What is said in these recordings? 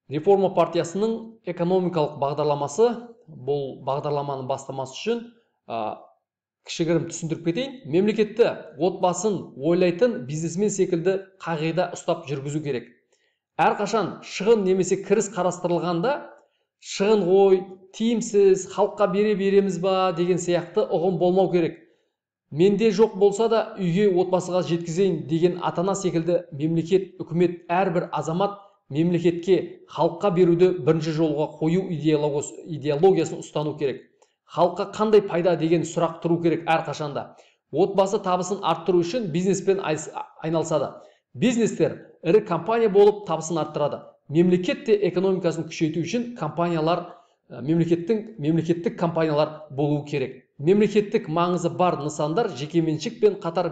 Реформа партиясының экономикалық бағдарламасы, бұл бағдарламаның бастамасы үшін кішігірім түсіндіріп кетейін. Мемлекетті отбасын ойлайтын бизнесмен секілді қағида ұстап жүргізу керек. Әрқашан шығын немесе кіріс қарастырылғанда, шығын ғой, тиімсіз, халыққа береміз ба деген сияқты ұғым болмау керек. Менде жоқ болса да үйге отбасыға жеткізейін деген ата-ана секілді мемлекет, үкімет, әрбір азамат мемлекетке, халыққа беруді бірінші жолға қою идеологиясын ұстану керек. Халыққа қандай пайда деген сұрақ тұру керек әрқашанда. Отбасы табысын арттыру үшін бизнеспен айналысады. Бизнестер ірі компания болып табысын арттырады. Мемлекет те экономикасын күшейту үшін мемлекеттік компаниялар болуы керек. Мемлекеттік маңызы бар нысандар жекеменшікпен қатар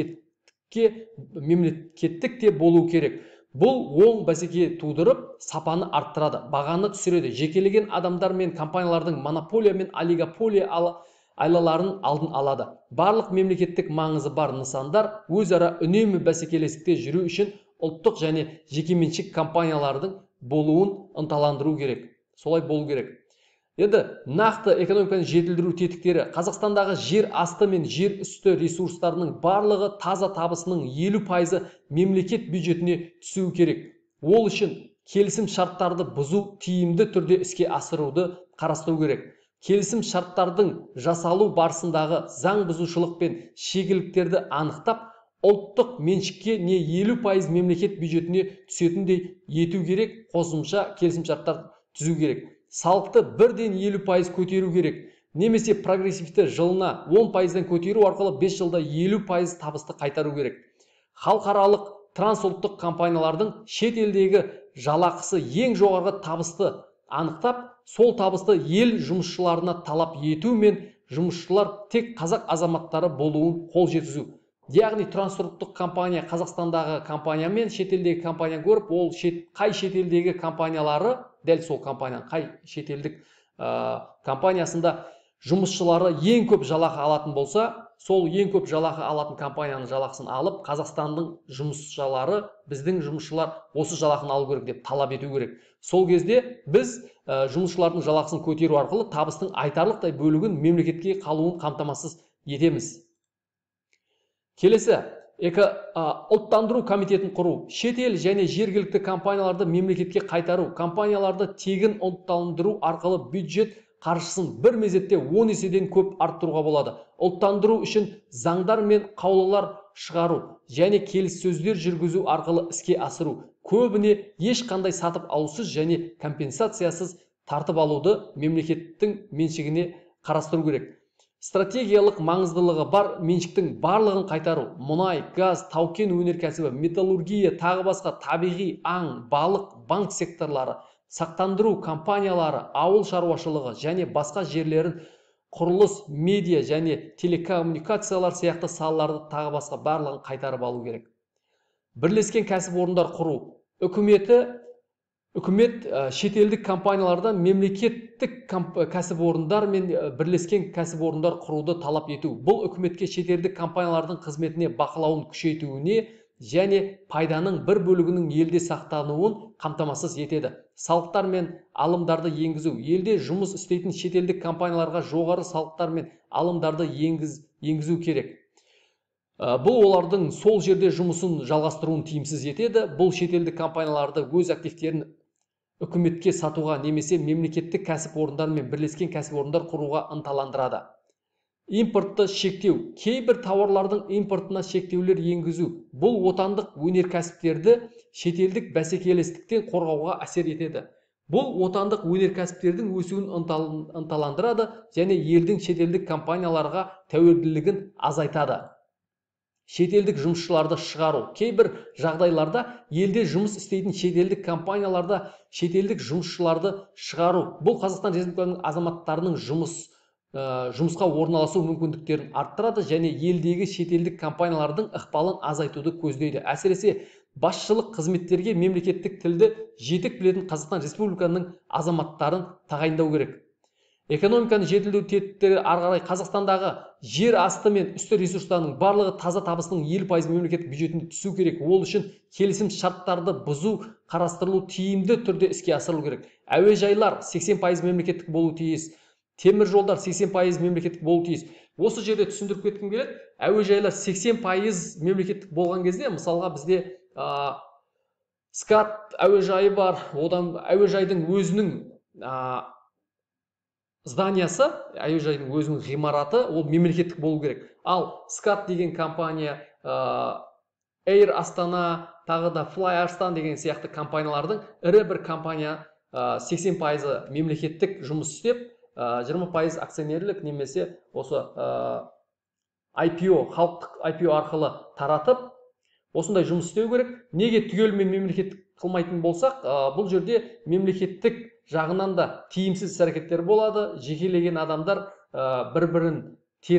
мемлекеттік те болуы керек. Бұл оң бәсеке тудырып, сапаны арттырады, бағаны түсіреді. Жекелеген адамдар мен компаниялардың монополия мен олигополия айлаларын алдын алады. Барлық мемлекеттік маңызы бар нысандар өзара үнемі бәсекелестікте жүру үшін ұлттық және жекеменшік компаниялардың болуын ынталандыру керек. Солай болу керек. Енді нақты экономиканы жетілдіру тетіктері: Қазақстандағы жер асты мен жер үсті ресурстарының барлығы таза табысының 50% мемлекет бюджетіне түсуі керек. Ол үшін келісім шарттарды бұзу тиімді түрде іске асыруды қарастыру керек. Келісім шарттардың жасалу барысындағы заң бұзушылық пен шегеліктерді анықтап, ұлттық меншікке не 50% мемлекет бюджетіне түсетіндей ету керек. Қосымша келісім шарттар түзу керек. Салықты бірден 50% көтеру керек. Немесе прогрессивті жылына 10%-дан көтеру арқылы 5 жылда 50% табысты қайтару керек. Халықаралық трансұлттық компаниялардың шет елдегі жалақысы ең жоғарғы табысты анықтап, сол табысты ел жұмысшыларына талап ету мен жұмысшылар тек қазақ азаматтары болуын қол жеткізу. Яғни трансұлттық компания Қазақстандағы компания мен шетелдегі компания көріп, ол қай шетелдегі компаниялары, дәл сол компанияның қай шетелдік компаниясында жұмысшылары ең көп жалақы алатын болса, сол ең көп жалақы алатын компанияның жалақысын алып, Қазақстанның жұмысшылары, біздің жұмысшылар осы жалақыны алу керек деп талап ету керек. Сол кезде біз жұмысшылардың жалақысын көтеру арқылы табыстың айтарлықтай бөлігін мемлекетке қалуын қамтамасыз етеміз. Келесі, ұлттандыру комитетін құру. Шетел және жергілікті компанияларды мемлекетке қайтару. Компанияларды тегін ұлттандыру арқылы бюджет қаржысын бір мезетте 10 еседен көп арттыруға болады. Ұлттандыру үшін заңдар мен қаулылар шығару және келіссөздер жүргізу арқылы іске асыру. Көбіне ешқандай сатып алусыз және компенсациясыз тартып алуды мемлекеттің меншігіне қарастыру керек. Стратегиялық маңыздылығы бар меншіктің барлығын қайтару. Мұнай, газ, тау-кен өнеркәсібі, металлургия, тағы басқа табиғи, аң, балық, банк секторлары, сақтандыру компаниялары, ауыл шаруашылығы және басқа жерлерін, құрылыс, медиа және телекоммуникациялар сияқты салаларды тағы басқа барлығын қайтарып алу керек. Бірлескен кәсіпорындар құру. Үкімет шетелдік компанияларда мемлекеттік кәсіпорындар мен бірлескен кәсіпорындар құруды талап ету. Бұл үкіметке шетелдік компаниялардың қызметіне бақылауын күшейтуіне және пайданың бір бөлігінің елде сақтануын қамтамасыз етеді. Салықтар мен алымдарды енгізу. Елде жұмыс істейтін шетелдік компанияларға жоғары салықтар мен алымдарды енгізу керек. Бұл олардың сол жерде жұмысын жалғастыруын тиімсіз етеді. Бұл шетелдік компанияларды өз активтерін үкіметке сатуға немесе мемлекеттік кәсіпорындар мен бірлескен кәсіпорындар құруға ынталандырады. Импортты шектеу. Кейбір тауарлардың импортына шектеулер енгізу. Бұл отандық өнеркәсіптерді шетелдік бәсекелестіктен қорғауға әсер етеді. Бұл отандық өнеркәсіптердің өсуін ынталандырады және елдің шетелдік компанияларға тәуелділігін азайтады. Шетелдік жұмысшыларды шығару. Кейбір жағдайларда елде жұмыс істейтін шетелдік компанияларда шетелдік жұмысшыларды шығару. Бұл Қазақстан Республикасының азаматтарының жұмысқа орналасу мүмкіндіктерін арттырады және елдегі шетелдік компаниялардың ықпалын азайтуды көздейді. Әсіресе басшылық қызметтерге мемлекеттік тілді жетік білетін Қазақстан Республикасының азаматтарын тағайындау керек. Экономиканы жетілдіру тетіктері ары қарай Қазақстандағы жер асты мен үсті ресурстарының барлығы таза табысының 50% мемлекеттік бюджетіне түсу керек. Ол үшін келісім шарттарды бұзу қарастырылу тиімді түрде іске асырылу керек. Әуежайлар 80% мемлекеттік болу тиіс. Темір жолдар 80% мемлекеттік болу тиіс. Осы жерде түсіндіріп кеткім келеді. Әуежайлар 80% мемлекеттік болған кезде, мысалға бізде СКАТ әуежайы бар, одан әуежайдың өзінің зданиясы, әуежайдың өзінің ғимараты, ол мемлекеттік болу керек. Ал СКАТ деген компания, Air Астана, тағы да Fly Арстан деген сияқты компаниялардың ірі бір компания 80% мемлекеттік жұмыс істеп, 20% акционерлік немесе осы IPO, халықтық IPO арқылы таратып, осындай жұмыс істеу керек. Неге түгелімен мемлекеттік қылмайтын болсақ, бұл жерде мемлекеттік жағынан да тиімсіз әрекеттер болады. Жекелеген адамдар бір-бірін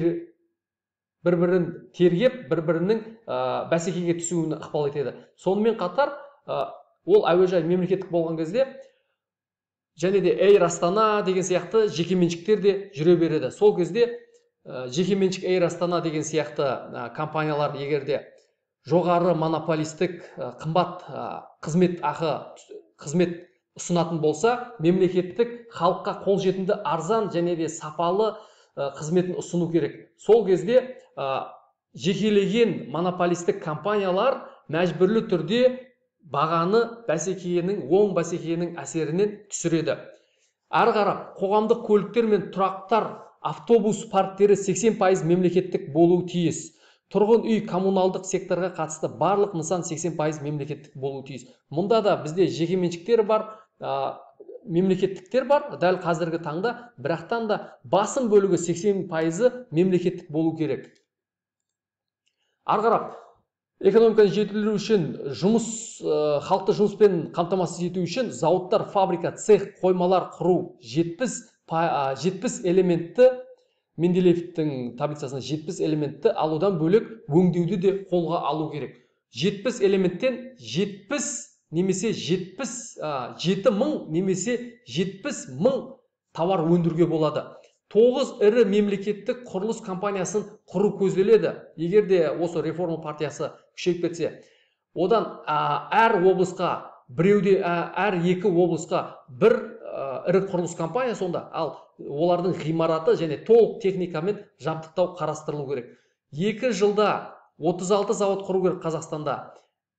тергеп, бір-бірінің бәсекеге түсуіне ықпал етеді. Сонымен қатар, ол әуежай мемлекеттік болған кезде, және де Air Астана деген сияқты жекеменшіктер де жүре береді. Сол кезде жекеменшік Air Астана деген сияқты компаниялар егерде жоғары монополистік қымбат қызмет ұсынатын болса, мемлекеттік халыққа қолжетімді арзан және де сапалы қызметін ұсыну керек. Сол кезде жекелеген монополистік компаниялар мәжбүрлі түрде бағаны оң бәсекенің әсерінен түсіреді. Ары қарап, қоғамдық көліктер мен тұрақтар, автобус парктері 80% мемлекеттік болуы тиіс. Тұрғын үй коммуналдық секторға қатысты барлық нысан 80% мемлекеттік болуы тиіс. Мұнда да бізде жекеменшіктер бар, мемлекеттіктер бар, дәл қазіргі таңда, бірақтан да басым бөлігі 80% мемлекеттік болу керек. Ары қарап, экономиканы жетілдіру үшін, халықты жұмыспен қамтамасыз ету үшін зауыттар, фабрика, цех, қоймалар құру 70 элементті, Менделеевтің таблицасына 70 элементті алудан бөлек өңдеуді де қолға алу керек. 70 элементтен 70 немесе 7 мың немесе 70 мың тауар өндіруге болады. 9 ірі мемлекеттік құрылыс компаниясын құру көзделеді. Егерде осы реформа партиясы күшейіп кетсе, одан әр облысқа, әр 2 облысқа бір ірі құрылыс компания сонда, ал олардың ғимараты және толық техникамен жабдықтау қарастырылу керек. 2 жылда 36 завод құру керек Қазақстанда.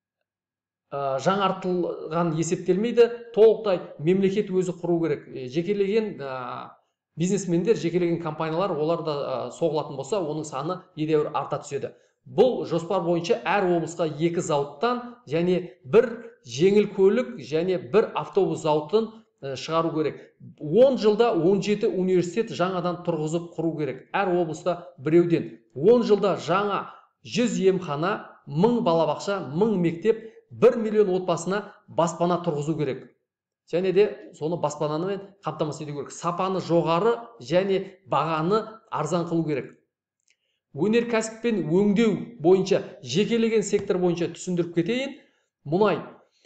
Жаңартылған есептелмейді, толықтай мемлекет өзі құру керек. Жекелеген бизнесмендер, жекелеген компаниялар, олар да соғылатын болса, оның саны едәуір арта түседі. Бұл жоспар бойынша әр облысқа 2 зауыттан және бір жеңіл көлік және бір автобус зауытын шығару керек. 10 жылда 17 университет жаңадан тұрғызып құру керек. Әр облыста біреуден. 10 жылда жаңа 100 емхана, 1000 балабақша, 1000 мектеп, 1 миллион отбасына баспана тұрғызу керек. Және де соны баспанамен қамтамасыз ету керек. Сапаны жоғары және бағаны арзан қылу керек. Өнеркәсіп пен өңдеу бойынша, жекелеген сектор бойынша түсіндіріп кетейін. Мұнай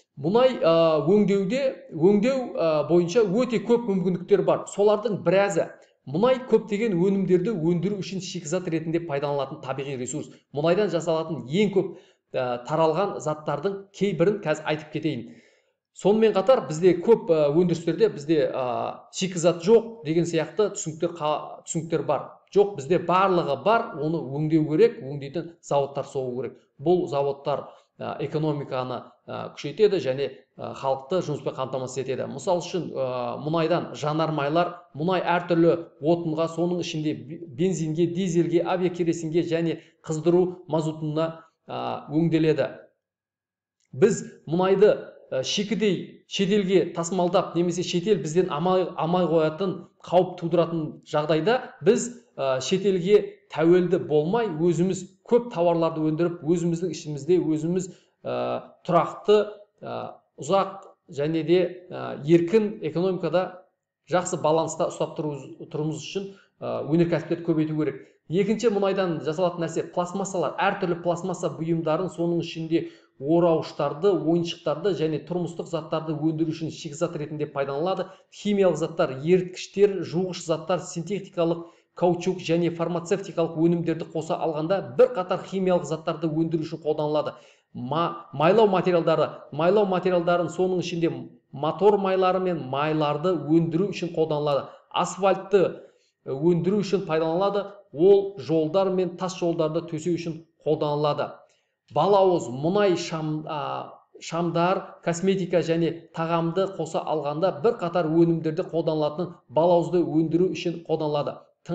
өңдеу бойынша өте көп мүмкіндіктер бар. Солардың біразы мұнай көптеген өнімдерді өндіру үшін шикізат ретінде пайдаланылатын табиғи ресурс. Мұнайдан жасалатын ең көп таралған заттардың кейбірін қазір айтып кетейін. Сонымен қатар бізде көп өндірістерде бізде шикізат жоқ деген сияқты түсініктер бар. Жоқ, бізде барлығы бар, оны өңдеу керек, өңдейтін заводтар соғу керек. Бұл заводтар экономиканы күшейтеді және халықты жұмыспен қамтамасыз етеді. Мысал үшін, мұнайдан жанармайлар, мұнай әртүрлі отынға, соның ішінде бензинге, дизельге, авиакеросинге және қыздыру мазутына өңделеді. Біз мұнайды шикідей шетелге тасымалдап, немесе шетел бізден амай қоятын, қауіп тудыратын жағдайда біз шетелге тәуелді болмай, өзіміз көп тауарларды өндіріп, өзіміздің ішімізде өзіміз тұрақты, ұзақ және де еркін экономикада жақсы баланста ұстап тұруымыз үшін өнеркәсіптерді көбейту керек. Екінші, мұнайдан жасалатын нәрсе пластмассалар, әртүрлі пластмасса бұйымдарын, соның ішінде орауыштарды, ойыншықтарды және тұрмыстық заттарды өндіру үшін шикізат ретінде пайдаланылады. Химиялық заттар, еріткіштер, жуғыш заттар, синтетикалық каучук және фармацевтикалық өнімдерді қоса алғанда бірқатар химиялық заттарды өндіру үшін қолданылады. Майлау материалдарын, соның ішінде мотор майлары мен майларды өндіру үшін қолданылады. Асфальтты өндіру үшін пайдаланылады. Ол жолдар мен тас жолдарды төсеу үшін қолданылады. Балауыз, мұнай, шамдар, косметика және тағамды қоса алғанда бірқатар өнімдерді қолданылатын балауызды өндіру үшін қолданылады.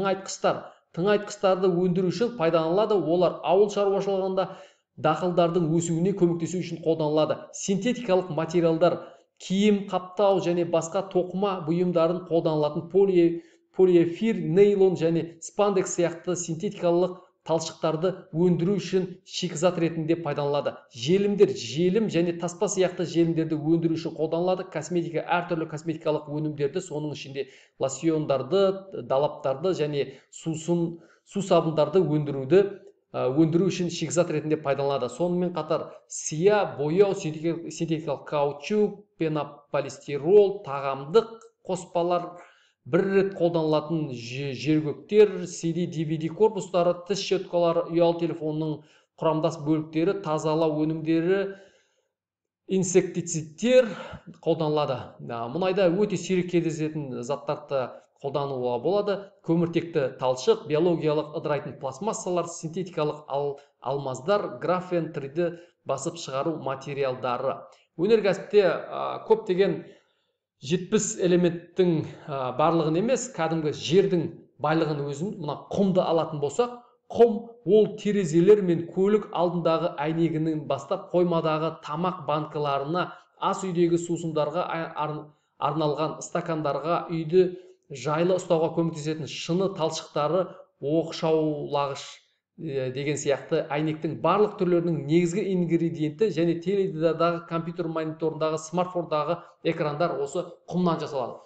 Тыңайтқыштарды өндіру үшін пайдаланылады. Олар ауыл шаруашылығында дақылдардың өсуіне көмектесу үшін қолданылады. Синтетикалық материалдар, киім, қаптау және басқа тоқыма бұйымдарын қолданылатын полиэфир, нейлон және спандекс сияқты синтетикалық талшықтарды өндіру үшін шикізат ретінде пайдаланылады. Желімдер, желім және таспа сияқты желімдерді өндіру үшін қолданылады. Косметика, әртүрлі косметикалық өнімдерді, соның ішінде лосьондарды, далаптарды және су сабындарды өндіру үшін шикізат ретінде пайдаланылады. Сонымен қатар сия, бояу, синтетикалық каучук, пенополистирол, тағамдық қоспалар, бір рет қолданылатын жергөктер, CD, DVD корпустары, тіс щеткалары, ұялы телефонның құрамдас бөліктері, тазалау өнімдері, инсектицидтер қолданылады. Мұнайда өте сирек кездесетін заттарды қолдануға болады. Көміртекті талшық, биологиялық ыдырайтын пластмассалар, синтетикалық алмаздар, графен 3D басып шығару материалдары. Өнеркәсіпте көптеген 70 элементтің барлығын емес, кәдімгі жердің байлығын өзін, мына құмды алатын болсақ, құм ол терезелер мен көлік алдындағы әйнегінің бастап қоймадағы тамақ банкаларына, ас үйдегі сусындарға арналған стакандарға, үйді жайлы ұстауға көмектесетін шыны талшықтары, оқшаулағыш деген сияқты әйнектің барлық түрлерінің негізгі ингредиенті және теледидардағы, компьютер мониторындағы, смартфондағы экрандар осы құмнан жасалады.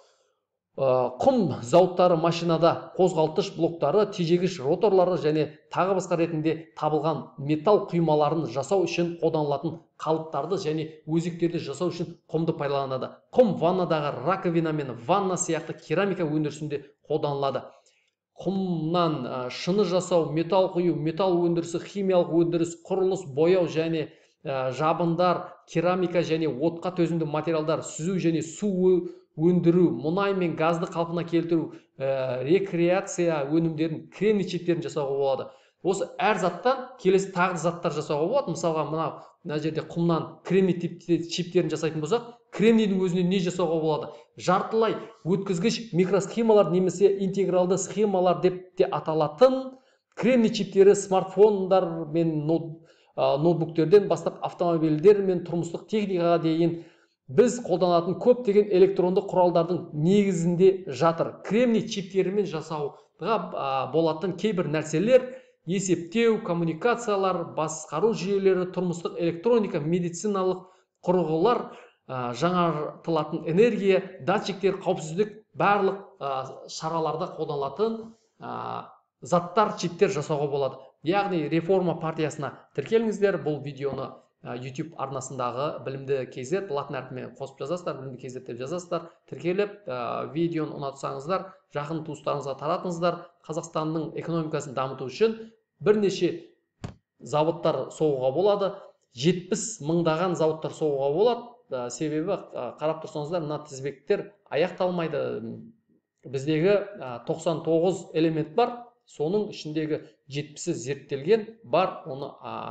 Құм зауыттары машинада қозғалтқыш блоктары, тежегіш роторлары және тағы басқа ретінде табылған металл құймаларын жасау үшін қолданылатын қалыптарды және өзектерді жасау үшін құмды пайдаланады. Құм ваннадағы раковина мен ванна сияқты керамика өндірісінде қолданылады. Құмнан шыны жасау, металл құю, металл өндірісі, химиялық өндіріс, құрылыс, бояу және жабындар, керамика және отқа төзімді материалдар, сүзу және су өндіру, мұнай мен газды қалпына келтіру, рекреация өнімдерін, кремний чиптерін жасауға болады. Осы әр заттан келесі тағы заттар жасауға болады. Мысалға, мына жерде құмнан кремний чиптерін жасайтын болсақ, кремнийдің өзінен не жасауға болады? Жартылай өткізгіш микросхемалар немесе интегралды схемалар деп те аталатын кремний чиптері смартфондар мен ноутбуктерден бастап автомобильдер мен тұрмыстық техникаға дейін біз қолданатын көптеген электронды құралдардың негізінде жатыр. Кремний чиптерімен жасауға болатын кейбір нәрселер: есептеу, коммуникациялар, басқару жүйелері, тұрмыстық электроника, медициналық құрылғылар, жаңартылатын энергия, датчиктер, қауіпсіздік, барлық шараларда қолданылатын заттар, чиптер жасауға болады. Яғни реформа партиясына тіркеліңіздер. Бұл видеоны YouTube арнасындағы білімді KZ латын әрпімен қосып жазасыздар, білімді KZ деп жазасыздар. Тіркеліп, видеоны ұнатсаңыздар, жақын туыстарыңызға таратыңыздар. Қазақстанның экономикасын дамыту үшін бірнеше заводтар соғуға болады. 70 мыңдаған заводтар соғуға болады. Себебі қарап тұрсаңыздар, мына тізбектер аяқталмайды. Біздегі 99 элемент бар, соның ішіндегі 70-і зерттелген бар, оны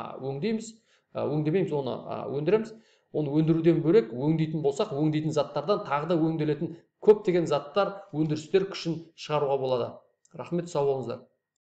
өңдемейміз, оны өндіреміз. Оны өндіруден бөлек, өңдейтін болсақ, өңдейтін заттардан тағы да өңделетін көптеген заттар, өндірістер күшін шығаруға болады. Рахмет, сау болыңыздар.